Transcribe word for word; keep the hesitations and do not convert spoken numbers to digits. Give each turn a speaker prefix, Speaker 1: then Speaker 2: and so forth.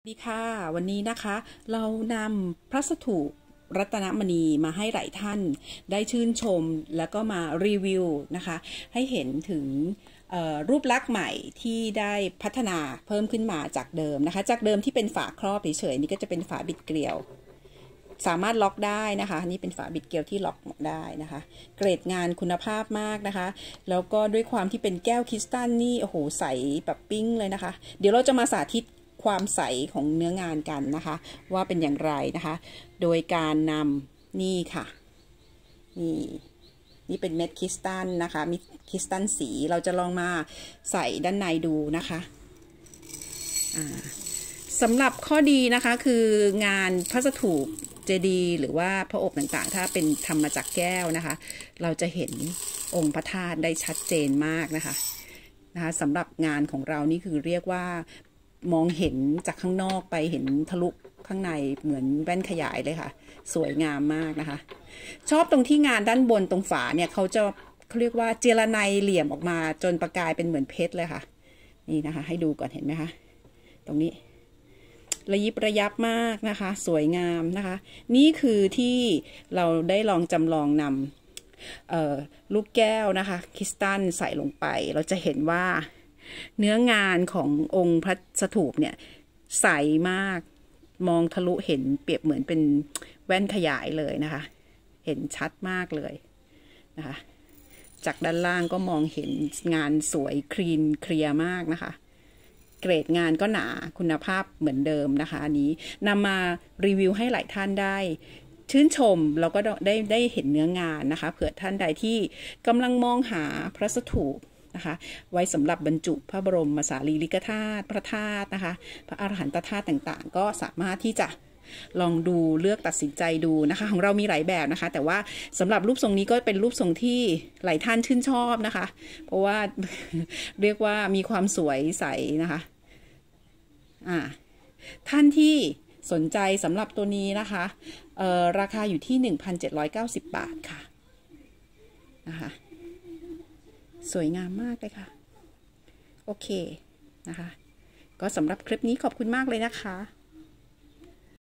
Speaker 1: ดีค่ะวันนี้นะคะเรานำพระสถูปรัตนมณีมาให้หลายท่านได้ชื่นชมแล้วก็มารีวิวนะคะให้เห็นถึงรูปลักษณ์ใหม่ที่ได้พัฒนาเพิ่มขึ้นมาจากเดิมนะคะจากเดิมที่เป็นฝาครอบเฉยๆนี่ก็จะเป็นฝาบิดเกลียวสามารถล็อกได้นะคะนี่เป็นฝาบิดเกลียวที่ล็อกได้นะคะเกรดงานคุณภาพมากนะคะแล้วก็ด้วยความที่เป็นแก้วคริสตัลนี่โอ้โหใสแบบปิ้งเลยนะคะเดี๋ยวเราจะมาสาธิตความใสของเนื้องานกันนะคะว่าเป็นอย่างไรนะคะโดยการนำนี่ค่ะนี่นี่เป็นเม็ดคริสตัลนะคะมีคริสตัลสีเราจะลองมาใส่ด้านในดูนะคะสำหรับข้อดีนะคะคืองานพระสถูปเจดีย์หรือว่าพระอบต่างๆถ้าเป็นทำมาจากแก้วนะคะเราจะเห็นองค์พระธาตุได้ชัดเจนมากนะคะนะคะสำหรับงานของเรานี่คือเรียกว่ามองเห็นจากข้างนอกไปเห็นทะลุข้างในเหมือนแว่นขยายเลยค่ะสวยงามมากนะคะชอบตรงที่งานด้านบนตรงฝาเนี่ยเขาจะเขาเรียกว่าเจรไนเหลี่ยมออกมาจนประกายเป็นเหมือนเพชรเลยค่ะนี่นะคะให้ดูก่อนเห็นไหมคะตรงนี้ระยิบระยับมากนะคะสวยงามนะคะนี่คือที่เราได้ลองจำลองนำลูกแก้วนะคะคริสตัลใส่ลงไปเราจะเห็นว่าเนื้องานขององค์พระสถูปเนี่ยใสมากมองทะลุเห็นเปรียบเหมือนเป็นแว่นขยายเลยนะคะเห็นชัดมากเลยนะคะจากด้านล่างก็มองเห็นงานสวยคลีนเคลียร์มากนะคะเกรดงานก็หนาคุณภาพเหมือนเดิมนะคะอันนี้นำมารีวิวให้หลายท่านได้ชื่นชมแล้วก็ได้ได้เห็นเนื้องานนะคะเผื่อท่านใดที่กำลังมองหาพระสถูปนะคะไว้สำหรับบรรจุพระบรมสารีริกธาตุพระธาตุนะคะพระอรหันตธาตุต่างๆก็สามารถที่จะลองดูเลือกตัดสินใจดูนะคะของเรามีหลายแบบนะคะแต่ว่าสำหรับรูปทรงนี้ก็เป็นรูปทรงที่หลายท่านชื่นชอบนะคะเพราะว่าเรียกว่ามีความสวยใสนะคะอ่าท่านที่สนใจสำหรับตัวนี้นะคะเอ่อราคาอยู่ที่ หนึ่งพันเจ็ดร้อยเก้าสิบ บาทค่ะนะคะสวยงามมากเลยค่ะโอเคนะคะก็สำหรับคลิปนี้ขอบคุณมากเลยนะคะ